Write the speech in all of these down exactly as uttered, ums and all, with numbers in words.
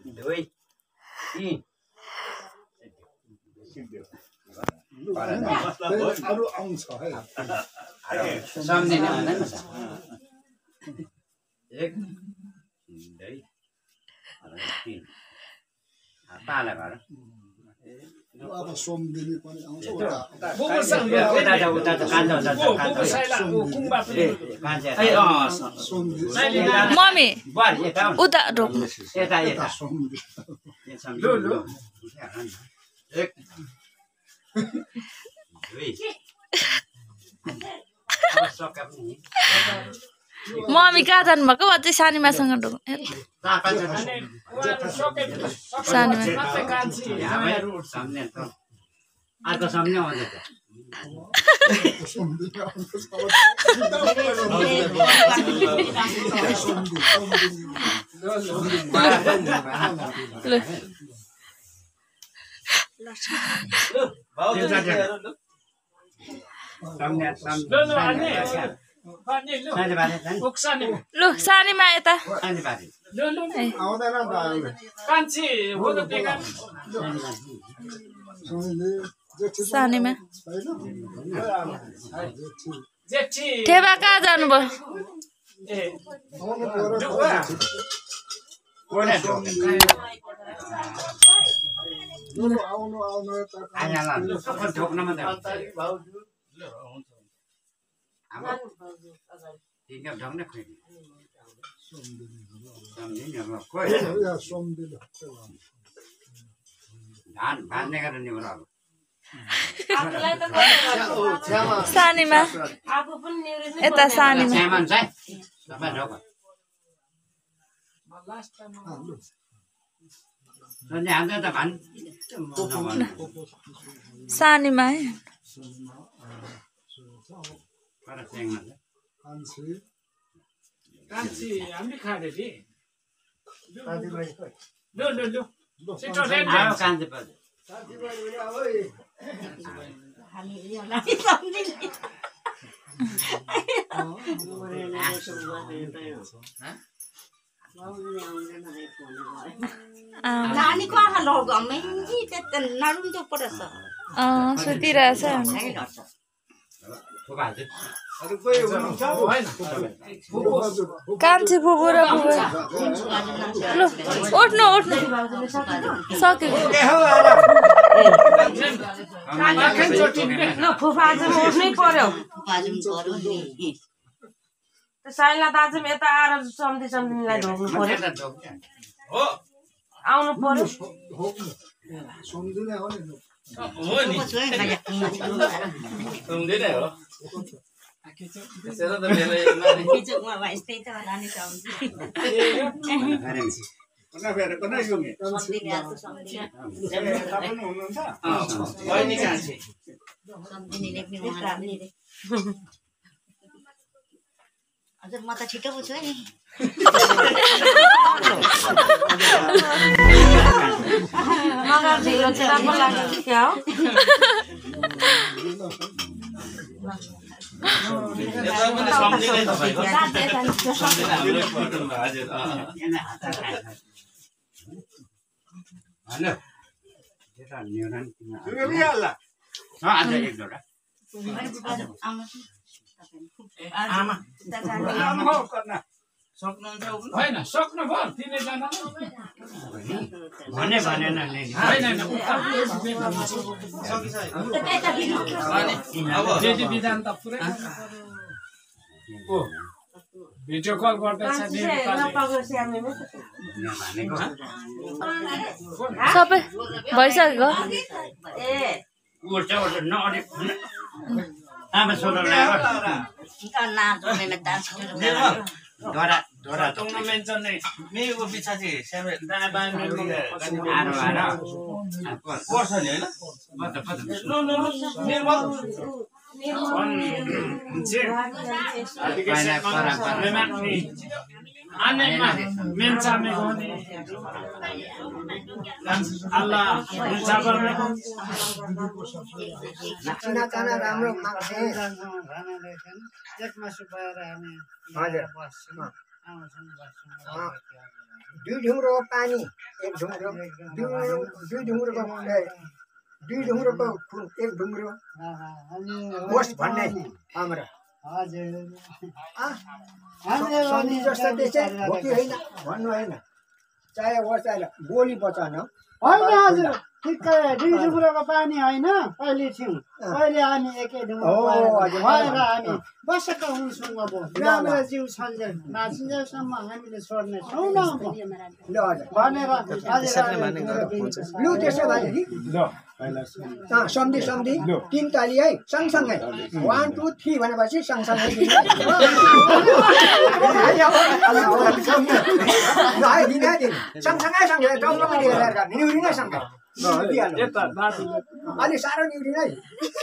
दुई तीन अरू आउँछ है सम्झिने भन्दैन एक दुई तीन पाला घर अब सोमदिनी पनि आउँछ मम्मी उता रोक्नु यता यता एक दुई मम्मी कहाँ जानुभएको अझै सानीमासँग ढोक्नु सानीमा अर्को सम्झने आउँछ लु सानीमा यता सानीमा ठेबा कहाँ जानुभयो धान भान्ने गरेर नि बराबर सानीमा यता सानीमा सामान चाहिँ तपाईँ ढोक सन्जय हाल्दै त भान सानीमा है पर स्याङमा कान्छी हामी खाने नि लो लो लो छिटो रेड आयो कान्छी पर्छ नानीको आँखा लगाउमै नि त्यता नरुन्जो परेछ अँ सुतिरहेछ कान्छी फुपू र फुपू लु उठ्नु उठ्नु सक्यो फुफा आज उठ्नै पर्यो साइला दाजु यता आएर सम्झी सम्झीलाई ढोक्नु पर्यो आउनु पर्यो सम्झिने हो नि हजुर म त छिटो बुझ्छु नि मगर ढिलो चाहिँ राम्रो लाग्यो क्या हो होइन सक्नु भयो तिनैजना भने भनेन त्यति विधान त पुरै भिडियो कल गर्दैछ सबै भइसक्यो आमा सोधो डरा डरा टुर्नामेन्ट चल्ने मेको पिछा चाहिँ स्यामे दाना बाँड्नु आरो आरो पर्छ नि हैन लो लो लो निर्मल आनेमा मेन्चा मेगोने अल्लाह मेन्चा बर्मेको खाना खाना राम्रो खान्छ एकमा सुपाएर हामी हजुर दुई ढुङ्ग्रो पानी एक ढुङ्ग्रो दुई ढुङ्ग्रोको दुई ढुङ्ग्रोको खुन एक ढुङ्ग्रो होस् भन्ने हाम्रो सन्धि जस्तो त्यसै हो कि होइन भन्नु होइन चाहे होस् चाहे बोली बचाउन होइन हजुर ठिक्कै दुई ढुङ्ग्रोको पानी होइन पहिले थियौँ पहिले हामी एकै ढुङ्ग्रो भएर हामी बसेका हुन्छौँ अब राम्रो जिउ सन्जेल नाचिन्जेलसम्म हामीले छोड्ने छौँ न भनेर लु त्यसो भने नि सम्धि सम्धि तिन ताली है सँगसँगै वान टू थ्री भनेपछि सँगसँगै सँगसँगै सँगै निउरिनै सँगै अलि साह्रो निउरिन है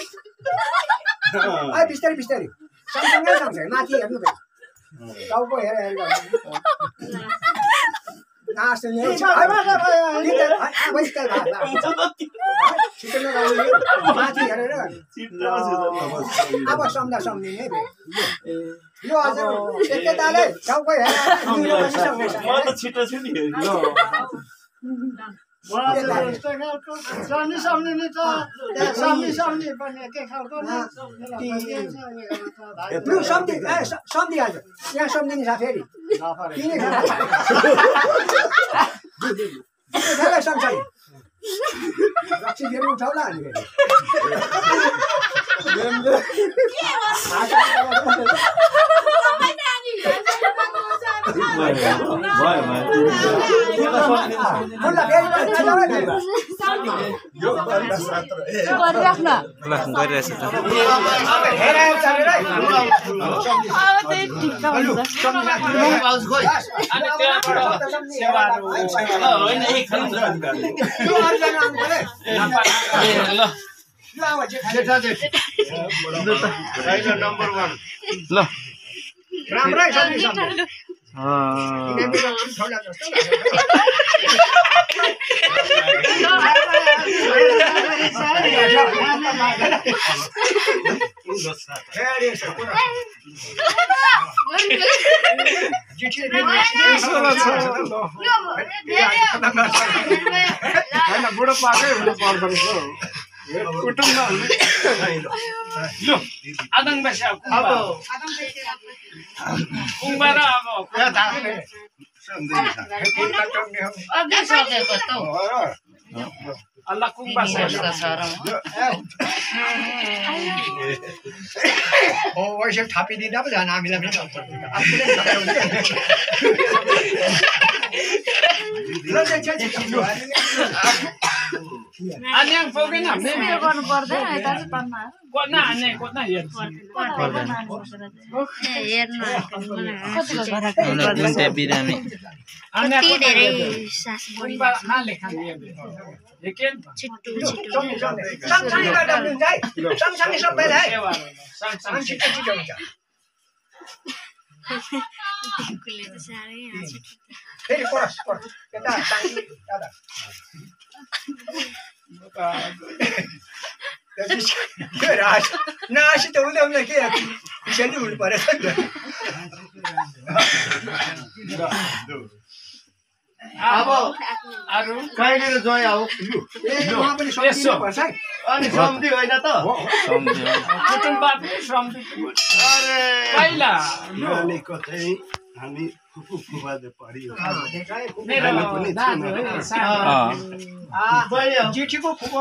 बिस्तारै बिस्तारै सँगसँगै सँगै माथि हेर्नु टाउको हेरेर माथि हेरेर अब सम्झा सम्झिने यो हजुर एकैतालै टाउको हेरेर छिटो छु नि सम्झी सम्झिने त सम्झी सम्झी पनि एकै खालको लु सम्झि सम्झिहाल्छ यहाँ सम्झिने छ फेरि तिनै सँगसँगै रक्सी फेरि उठाउला अनि नम्बर वान ल राम्रै सम्झि बुढो पाकै हुनु पर्दो रहेछ कुटुम्ब आदङ बस्या कुम्बा र अब अल्लाह कुम्बा हो वैसे थापिदिँदा पो झन् हामीलाई पनि अन्याङ पुगेन गर्नु पर्दैन यता चाहिँ तन्ना कोना हान्ने कोना हेर्छ हेर्नु बिरामी कति धेरै सास बढी छिट्टो छिट्टो सँगसँगै गर्दा हुन्छ है सँगसँगै सबैलाई छिटो छिटो हुन्छ फेरि परस यता दादा नासी त हुँदै हुँदैन के खुसियाली हुनु परेछ नि त अब अरु कहिले जोय आऊ यहाँ पनि सक्नुपर्छ है अनि सम्धि होइन त सम्झ्यो कुटुम्ब सम्धि अरे पहिला नानीको चाहिँ हामी फुफु फुफाले पढियो मेरो दाजु जेठीको फुपो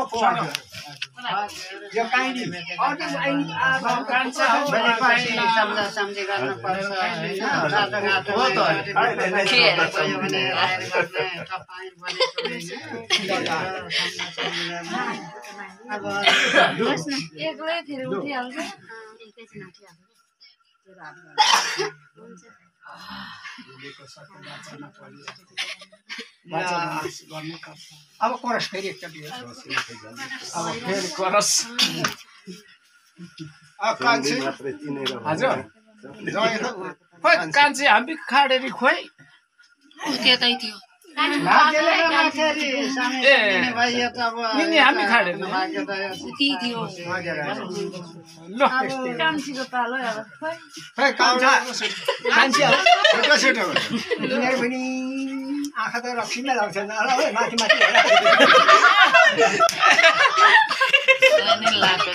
यो काइनी अर्को आइनी कान्छा हो सम्झा सम्झी गर्न पर्छ हैन रातो घाटो हो त के भयो भने तपाईँ भनेको अब एक्लै फेरि उठिहाल्छ एकैछिन अब करस फेरि एकचोटि अब फेरि करस कान्छी मात्रै चिनेर हजुर खोइ कान्छी हामी खाडेरी खोइ त्यतै थियो भाग्यले गर्दाखेरि सानै दिने भाइ यो त अब नि हामी खाडे भाग्य त दिदियो ल कान्छीको पालो अब खै कान्छा कान्छी छोटो छोटो तिनीहरू पनि आँखा त रक्सीमै लाउँछन् होला है माथि माथि होला नि लाग्छ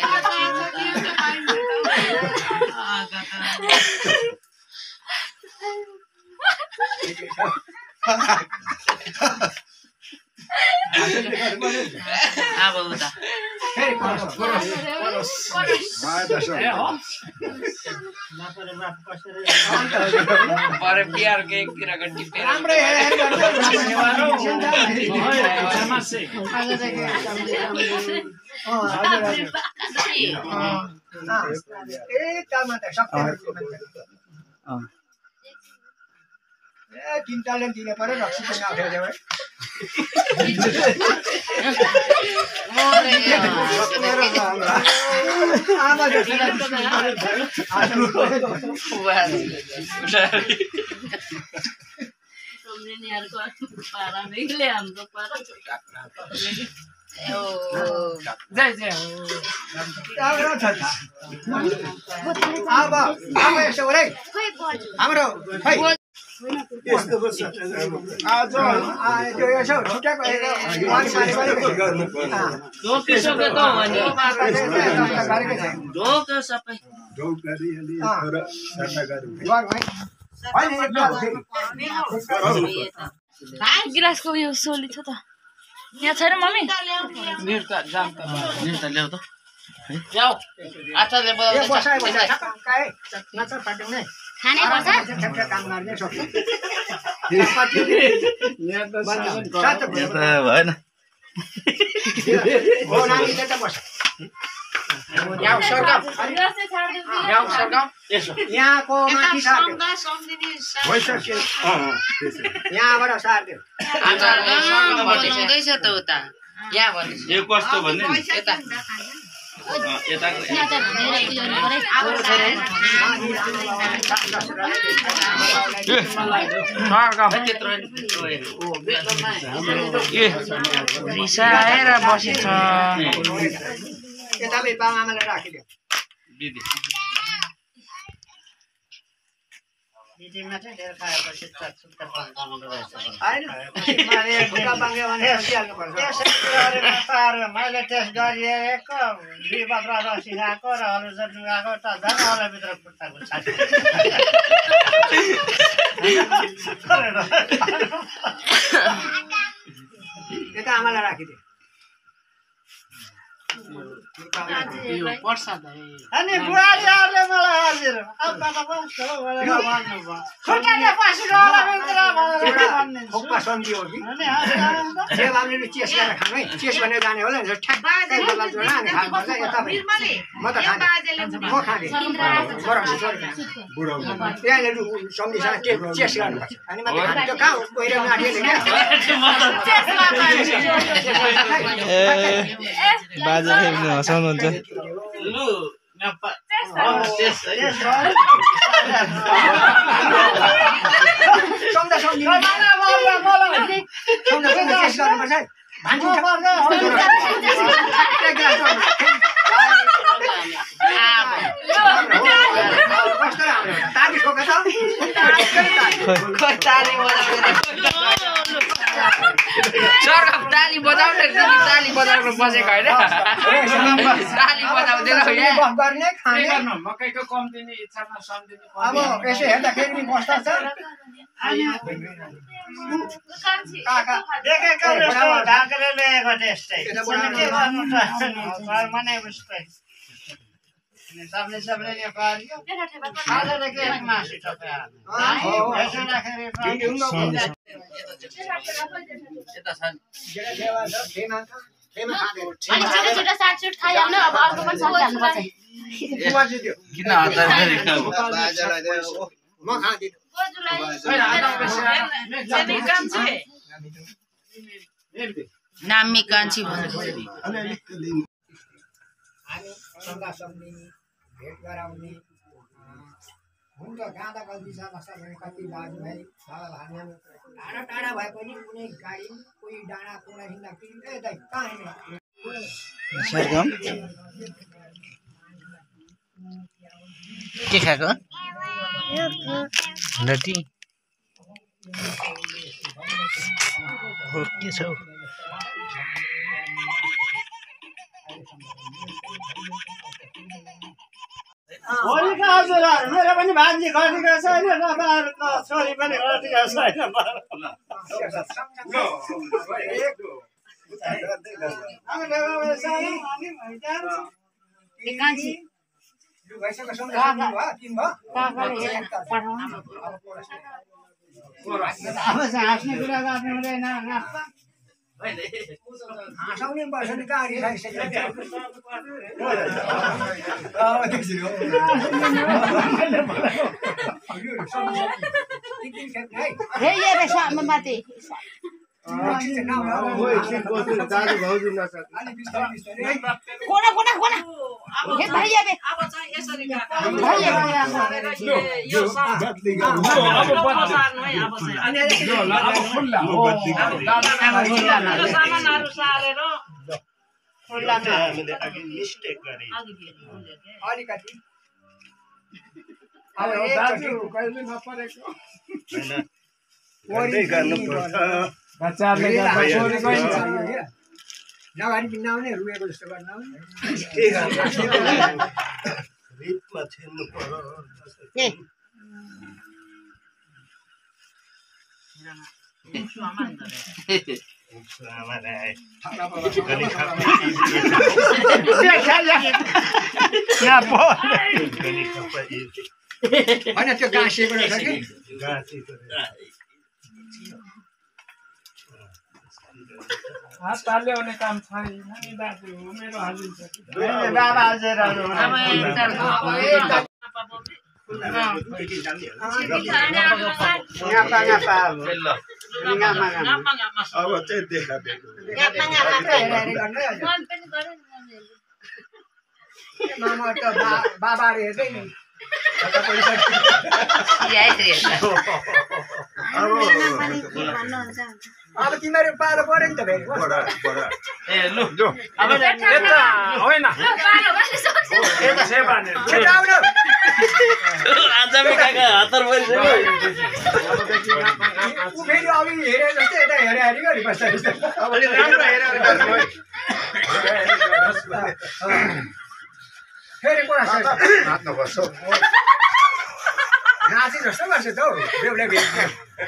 अब उता फेरि परस परस परे प्यार के एक किराको टिपे राम्रै हेरेर ए टमाटर सबै ए तिनटाले दिने पर्यो रक्सी पनि आउँथ्यो भाइ आमा सम्झिनेहरूको पारा बेग्लै हाम्रो पारा जय जय अब अब यसो हो है हाम्रो खै यस्तो पो छ आज त्यो यसो छुट्याएको धोके सबै त हो नि धोके सबै ढौकारियाले तर सट्टा गरौँ गिलासको यो सोली छ त यहाँ छैन मम्मी निर्ता जाम त निर्ता ल्याउ त ल्याउ आचारले बसाइ बसाइ नचा पाट्यौँ खाने पर्छ काम गर्ने सक्छ भएन हो नानी त्यता बस यहाँ सरकाम यहाँ सरकाम यहाँको माथि सार्दियो भइसक्यो यहाँबाट सार्दियो बनाउँदैछ त उता यहाँ भन्नु यो कस्तो भन्ने नि यता यताको रिसाएर बसेछ यता बाबा आमालाई राखिदियो दिदी दिदीमा चाहिँ धेरै खाएपछि चुक्ता बनाउँदो रहेछ मैले टेस्ट गरिएको बिबद्रा रसी खाएको र अरू जति खाएको त झन् अरूभित्र खुट्टाको यता आमालाई राखिदियो अनि बुढारीहरूले मलाई हजुर अब बाबा बस्छ भनेर भन्नुभयो खुट्टाले पसेको अरूभित्र भनेर भनिदिन्छु खोक्पा सन्धियो कि अनि जे बाबुले चेस गरेर खानु है चेस भनेर जाने होला नि ठ्याक्कै बेला जोडा अनि खानुपर्छ यता म त खाँदैन म खाँदैन त्यहाँनिर सम्झिसँग के चेस गर्नुपर्छ अनि मात्रै खानु त्यो कहाँ गएर नाठिएले क्या बाजे हँसाउनुहुन्छ लु सम्झा सम्झि सम्झा सम्झि चेस गर्नुपर्छ है ताली ठोका त ताली बजाउने ताली बजाउनु बसेको होइन ताली बजाउँदैन गर्ने खाने मकैको कम दिने इच्छामा सम्झिने अब यसो हेर्दाखेरि पनि बस्दा छ देखेको जस्तो ढाकेले ल्याएको त्यस्तै के गर्नु त मनै उस्तै सबले सबले नेपाली खाजा के मासु तपाईँ यसो राखेर किन हतार म खाँदिनँ नामी कान्छी भन्छ हामी सल्लाह सम्झिने भेट गराउने हुन्छ गाँदा गल्ती छ नसक्ने कति दाजुभाइ बाबा भान्या टाढा टाढा भए पनि कुनै गाडी कोही डाँडा कुनै हिँड्दाखेरि ए दाइ कहाँ हिँड्ने के खाएको नटी के छ होलीका हजुरहरू मेरो पनि भान्जी घटेको छैन तपाईँहरूको छोरी पनि घटेको छैन अब चाहिँ हाँस्ने कुरा गर्नु हुँदैन हाँसाउने बस्ने गाडी माथि कोना कोना कोना हे भैया बे अब चाहिँ यसरी काका भैया यो सामानहरू सारेर अलिकति अब दाजु कहिले नपरेको बच्चाले गर्दा छोरी गइन्छ नगाडी पिन्न आउने रुएको जस्तो गर्न आउने रितमा छिर्नु पर्यो होइन त्यो गाँसिएको रहेछ कि हात ताल्याउने काम छैन नि दाजु मेरो हाजिर छ बाबा हजुर अब चाहिँ देखा देखो मामा त बाबा हेर्दै नि अब तिमीहरू पालो पऱ्यो नि त फेरि ए लु लु अब यता होइन यता सेवा नि फेरि अघि हेरे जस्तै यता हेरे हेरी गरी बस्छ फेरि कुरा नाची जस्तो गर्छ त हौ बेहुला बेहुली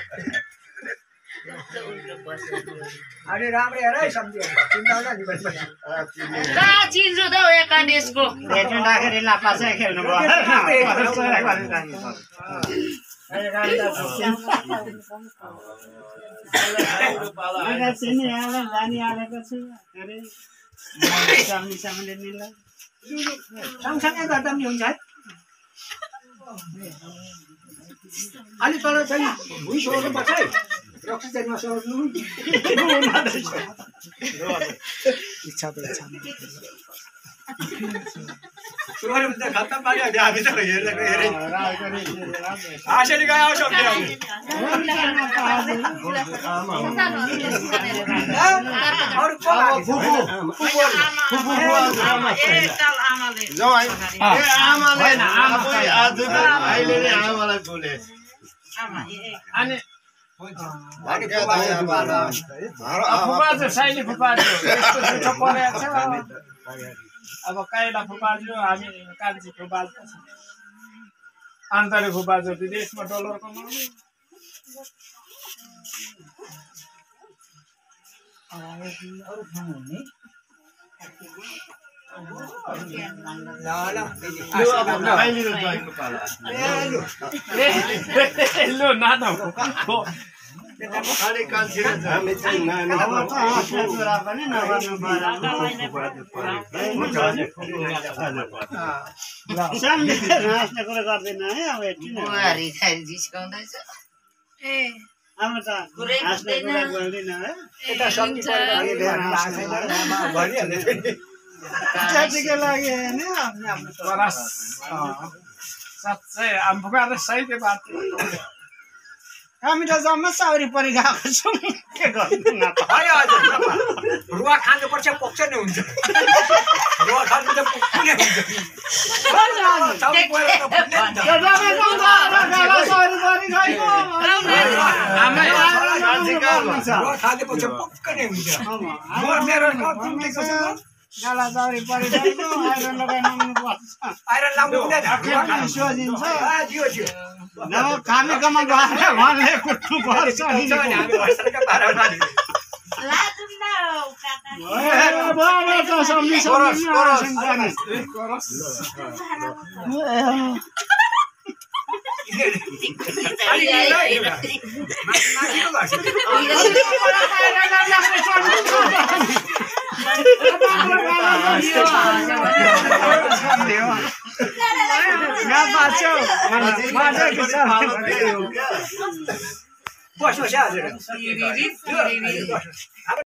अरे राम्रो हेर है सम्झियो चिन्ताउन नि चिन्छु त एकादेशको भेट्नुदाखेरि लापा चाहिँ खेल्नु भयो चिनी हालेर जानी हालेको छु अरे सामने मिल्ला सँगसँगै गर्दा पनि हुन्छ है अलि तल चाहिँ भुइँ सोर्नुपर्छ है रक्सी चाहिँ नसोर्नु खत्तम पाऱ्यो हामी त हेरेको हेरे हाँसेर गयो फुपाजु साइली फुपाजु यस्तो झुटो परेको छ अब काइला फुपाजु हामी कान्छी फुपाजु आन्तरिक फुपाजु विदेशमा डलर कमाउने लु नाता अरे कान्छी हामी चाहिँ नानी पनि नगर्नु हाँस्ने कुरा गर्दैन है अब जिस्काउँदैछ ए अब त हाँस्ने कुरा गर्दैन है यता सम्झि जातिको लागि होइन आफ्नो आफ्नो साँच्चै आम फुकाएर सही बात हामी त जम्मा साउरी परि गएको छौँ के गर्नु न त रुवा खानुपर्छ पक्ष नै हुन्छ रुवा खानु त पुग्ने हुन्छ साउरी परि त पुग्ने हुन्छ गाला साउरी परि गएको आमै रुवा खानुपर्छ पक्क नै हुन्छ म मेरो गाला साउरी परि गएको आइरन लगाइ नआउनु पर्छ आइरन लाउनु हुँदैन सोझिन्छ आ दियो दियो न कामीकोमा गएर उहाँले कुट्नु पर्छ नि हामी भर्सरका बाह्रमा लाजुम न बाबा त सम्झि कोरस कोरस कोरस बस्नु छ हजुर